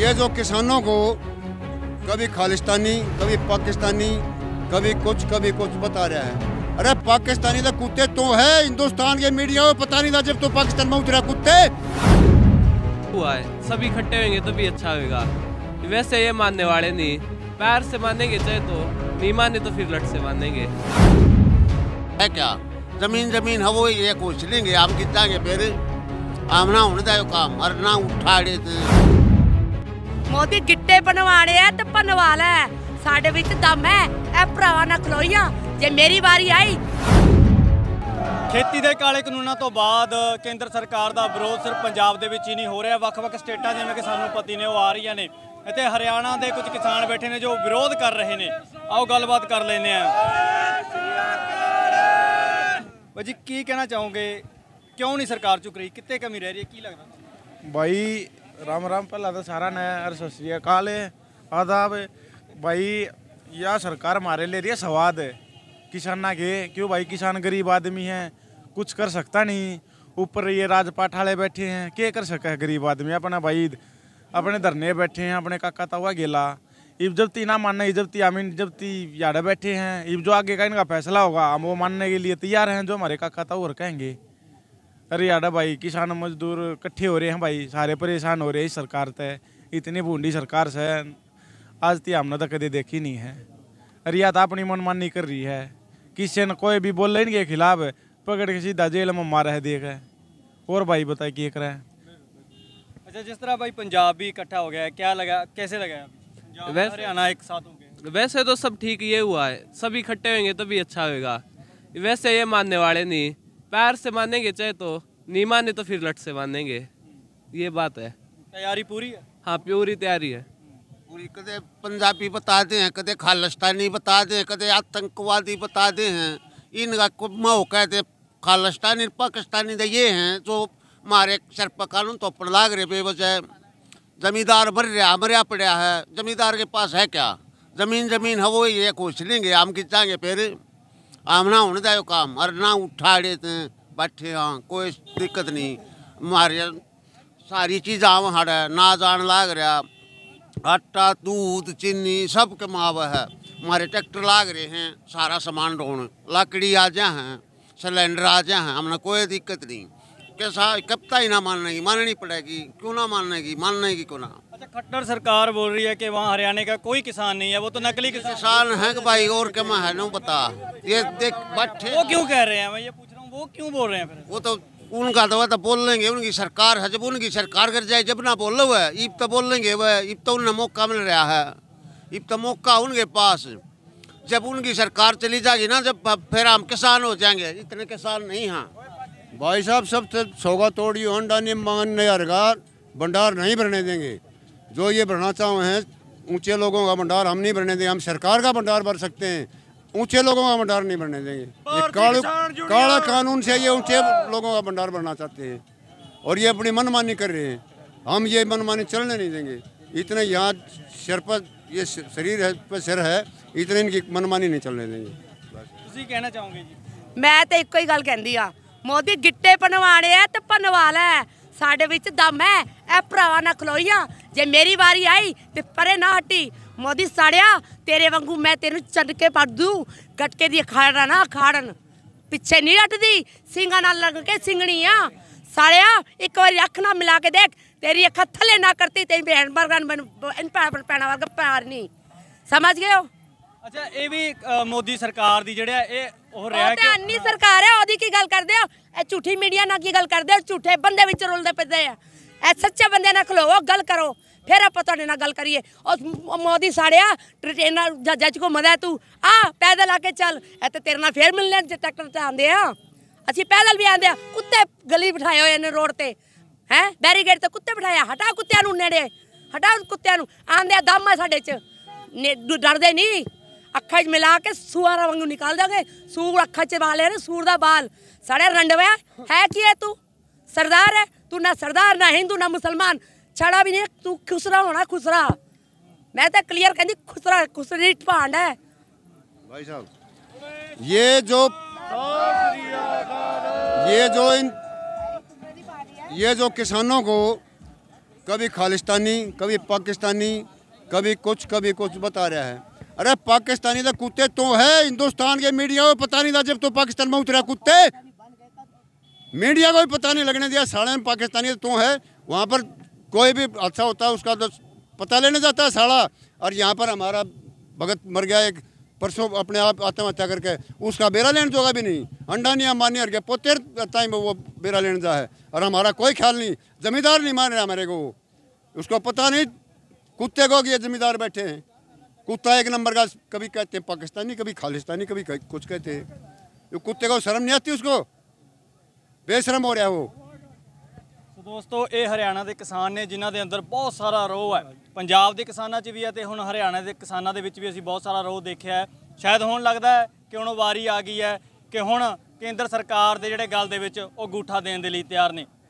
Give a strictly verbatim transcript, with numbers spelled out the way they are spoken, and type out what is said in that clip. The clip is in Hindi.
ये जो किसानों को कभी खालिस्तानी, कभी पाकिस्तानी, कभी कुछ कभी कुछ बता रहा है। अरे पाकिस्तानी तो कुत्ते तो है, हिंदुस्तान के मीडिया में पता नहीं था जब तो पाकिस्तान में उतरा कुत्ते हुआ है। सब इकट्ठे होंगे तो भी अच्छा होगा। वैसे ये मानने वाले नहीं, पैर से मानेंगे चाहे तो, नहीं माने तो फिर लट से मानेंगे। है क्या जमीन जमीन है वो ये कुछ लेंगे हम कितांगे फिर आमना होने का काम और ना उठाड़े मोदी गिट्टे बनवाने है तो बनवा ले, साडे विच दम है ए भरावा ना खलोइया जे मेरी वारी आई। खेती ਦੇ ਕਾਲੇ ਕਾਨੂੰਨਾਂ ਤੋਂ ਬਾਅਦ ਕੇਂਦਰ ਸਰਕਾਰ ਦਾ ਵਿਰੋਧ ਸਿਰਫ ਪੰਜਾਬ ਦੇ ਵਿੱਚ ਹੀ ਨਹੀਂ ਹੋ ਰਿਹਾ, ਵੱਖ-ਵੱਖ ਸਟੇਟਾਂ ਜਿਵੇਂ ਕਿ ਸਾਨੂੰ ਪਤੀ ਨੇ ਉਹ ਆ ਰਹੀਆਂ ਨੇ। ਇੱਥੇ ਹਰਿਆਣਾ ਦੇ ਕੁਝ ਕਿਸਾਨ ਬੈਠੇ ਨੇ ਜੋ ਵਿਰੋਧ ਕਰ ਰਹੇ ਨੇ, ਆਓ ਗੱਲਬਾਤ ਕਰ ਲੈਂਦੇ ਆ। ਭਾਜੀ ਕੀ ਕਹਿਣਾ ਚਾਹੋਗੇ, क्यों नहीं सरकार चुक रही, कितने कमी रह रही है, की लगता भाई? राम राम पहला तो सारा नया अर सत श्री अकाल है, आदाब भाई। यह सरकार हमारे ले रही है सवाद है किसाना के, क्यों भाई? किसान गरीब आदमी है, कुछ कर सकता नहीं, ऊपर ये राजपाट वाले बैठे हैं, क्या कर सका है गरीब आदमी? अपना भाई अपने धरने बैठे हैं, अपने काका तवा गेला इब जब ती ना मानना, जब ती आमीन जब ती याडा बैठे हैं, इब जो आगे का इनका फैसला होगा हम वो मानने के लिए तैयार हैं, जो हमारे काका ताऊ और कहेंगे। अरे याडा भाई किसान मजदूर इकट्ठे हो रहे हैं भाई, सारे परेशान हो रहे हैं इस सरकार से, इतनी बूंदी सरकार से आज ती हमने तो कभी देखी नहीं है। अरे या तो अपनी मनमानी कर रही है, किसी ने कोई भी बोल रहे इनके खिलाफ पकड़ के सीधा जेल में मारा है देख है। और भाई बताए क्या कर रहा है? अच्छा, जिस तरह भाई पंजाब भी इकट्ठा हो गया है, क्या लगा, कैसे लगा हरियाणा एक साथ हो गए? वैसे तो सब ठीक ये हुआ है, सब इकट्ठे होंगे तो भी अच्छा होगा। वैसे ये मानने वाले नहीं, पैर से मानेंगे चाहे तो, नहीं माने तो फिर लट से मानेंगे। ये बात है। तैयारी पूरी है? हाँ पूरी तैयारी है। पूरी कदे पंजाबी बताते हैं, कदे खालिस्तानी बताते हैं, कदे आतंकवादी बताते हैं। इनका मऊ कहते खालिस्तानी पाकिस्तानी तो ये हैं जो हमारे सर पर कानून तो पड़ लाग रहे बेवजह। जमींदार मर रहा मरिया पड़ा है, जमींदार के पास है क्या? जमीन जमीन है वो ये कुछ लेंगे हम खिंचाएंगे फिर आमना होने का काम और ना उठाड़े बैठे। हाँ कोई दिक्कत नहीं, हमारे सारी चीज़ आम हड़ है, ना जान लाग रहा, आटा दूध चीनी सब कमावा है। हमारे ट्रैक्टर लाग रहे हैं, सारा सामान ढोन, लकड़ी आ जा हैं, सिलेंडर आ जा हैं, हमने कोई दिक्कत नहीं। कैसा कब ही ना मानने की माननी पड़ेगी, क्यों ना मानने की मानने की क्यों ना। अच्छा, खट्टर सरकार बोल रही है कि वहाँ हरियाणा का कोई किसान नहीं है, वो तो नकली किसान, किसान है कि भाई और क्या है ना बता। ये देख बैठे वो क्यों कह रहे हैं, मैं ये पूछ रहा हूँ, वो क्यों बोल रहे हैं फिर? वो तो उनका दवा तो बोल लेंगे, उनकी सरकार है, जब उनकी सरकार कर जाए जब ना बोल लो है इब तो बोल लेंगे वह, इब तो उन्हें मौका मिल रहा है, इब तो मौका उनके पास। जब उनकी सरकार चली जाएगी ना जब फिर हम किसान हो जाएंगे, इतने किसान नहीं हैं भाई साहब। सब सौगा तोड़ी होंडा ने मांगने का भंडार नहीं भरने देंगे। जो ये भरना चाहे हैं ऊंचे लोगों का भंडार हम नहीं भरने देंगे। हम सरकार का भंडार भर सकते हैं, ऊंचे लोगों का भंडार नहीं भरने देंगे। ये काला काला कानून से ये ऊंचे लोगों का भंडार भरना चाहते हैं और ये अपनी मनमानी कर रहे हैं। हम ये मनमानी चलने नहीं देंगे। इतने यहाँ सिर पर ये शरीर है पर सिर है, इतने इनकी मनमानी नहीं चलने देंगे। ਤੁਸੀਂ ਕਹਿਣਾ ਚਾਹੋਗੇ ਜੀ? मैं तो एक ही गल कहती हाँ, मोदी गिट्टे बनवाने है तो बनवा ले, साडे विच दम है ए भरावा ना खलोइया जे मेरी वारी आई तो परे ना हटी। मोदी साड़िया तेरे वांगू मैं तेन चढ़ के पड़ दूँ, गटके दी खाड़ा ना खाड़न, पिछे नहीं हटदी, सिंगा ना लग के सिंगनी आ। साड़िया एक बार अख ना मिला के देख, तेरी अखा थले ना करती तेरी बहन वर्गन पैना वर्ग प्यार नहीं, समझ गए हो? अच्छा, ये भी मोदी सरकार दी जेड़ा ये हो रहा है कि अन्नी सरकार है, ओदी की गल करदे हो, ए झूठी मीडिया ना की गल करदे हो, झूठे बंदे विच रुलदे पैदे आ। ए सच्चे बंदे ना खलोवो, गल करो, फिर आप तुहाडे नाल गल करिए। और मोदी साड़िया ट्रेनर जज को मदा तू आ पैदल आके चल, ए ते तेरे नाल फिर मिलने ट्रैक्टर ते आंदे आ, असीं पैदल भी आंदे आ। कुत्ते गली बिठाए होए ने रोड ते, हैं बैरीगेड ते कुत्ते बिठाया, हटा कुत्तियां नूं नेड़े, हटा कुत्तियां नूं, आंदे आ दम आ साडे च, डरदे नहीं। अखा च मिला के सूअर वांगू निकाल दोगे, सूर अखा च वाले ने सूर दा बाल साढ़े रंडवे है की है? तू सरदार है? तू ना सरदार ना हिंदू ना मुसलमान, छड़ा भी नहीं, तू खुसरा होना खुसरा। मैं तो क्लियर कहती खुसरा खुसरी भांड है। भाई साहब ये जो ये जो इन ये जो किसानों को कभी खालिस्तानी, कभी पाकिस्तानी, कभी कुछ कभी कुछ बता रहा है। अरे पाकिस्तानी तो कुत्ते तो है, हिंदुस्तान के मीडिया को पता नहीं था जब तो पाकिस्तान में उतरा कुत्ते, मीडिया को भी पता नहीं लगने दिया। साड़े में पाकिस्तानी तो है, वहाँ पर कोई भी अच्छा होता है उसका तो पता लेने जाता है साड़ा। और यहाँ पर हमारा भगत मर गया एक परसों अपने आप आत्महत्या करके, उसका बेरा लेने जोगा भी नहीं। अंडा नहीं मान्य हर गया पोतेर टाइम वो बेरा लेने जा है, और हमारा कोई ख्याल नहीं, जमींदार नहीं मान रहे हमारे को, उसको पता नहीं कुत्ते को कि ये जमींदार बैठे हैं। कुत्ता एक नंबर का, कभी कहते हैं पाकिस्तानी, कभी खालिस्तानी, कभी कुछ कहते हैं। ये कुत्ते को शर्म नहीं आती, उसको बेशरम हो रहा है वो। ਸੋ ਦੋਸਤੋ ਇਹ ਹਰਿਆਣਾ ਦੇ ਕਿਸਾਨ ਨੇ ਜਿਨ੍ਹਾਂ ਦੇ ਅੰਦਰ ਬਹੁਤ ਸਾਰਾ ਰੋਹ ਹੈ। ਪੰਜਾਬ ਦੇ ਕਿਸਾਨਾਂ 'ਚ ਵੀ ਹੈ ਤੇ ਹੁਣ ਹਰਿਆਣਾ ਦੇ ਕਿਸਾਨਾਂ ਦੇ ਵਿੱਚ ਵੀ ਅਸੀਂ ਬਹੁਤ ਸਾਰਾ ਰੋਹ ਦੇਖਿਆ ਹੈ। ਸ਼ਾਇਦ ਹੁਣ ਲੱਗਦਾ ਹੈ ਕਿ ਹੁਣ ਵਾਰੀ ਆ ਗਈ ਹੈ ਕਿ ਹੁਣ ਕੇਂਦਰ ਸਰਕਾਰ ਦੇ ਜਿਹੜੇ ਗੱਲ ਦੇ ਵਿੱਚ ਉਹ ਅੰਗੂਠਾ ਦੇਣ ਦੇ ਲਈ ਤਿਆਰ ਨੇ।